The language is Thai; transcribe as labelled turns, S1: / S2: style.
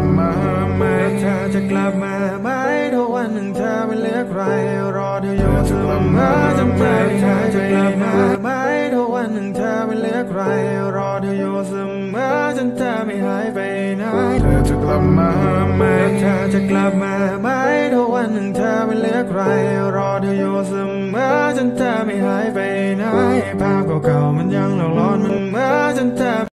S1: มาไหมเธอจะกลับมาไหมถ้าวันหนึ่งเธอไม่เหลือใครรอเธออยู่เสมอจำใจเธอจะกลับมาไหมถ้าวันหนึ่งเธอไม่เหลือใครรอเธออยู่เสมอจนเธอไม่หายไปไหนเธอจะกลับมาไหมเธอจะกลับมาไหมถ้าวันหนึ่งเธอไม่เหลือใครรอเธออยู่เสมอจนเธอไม่หายไปไหนภาพเก่าๆมันยังหลอกหลอนมันเหมือนจนเธอ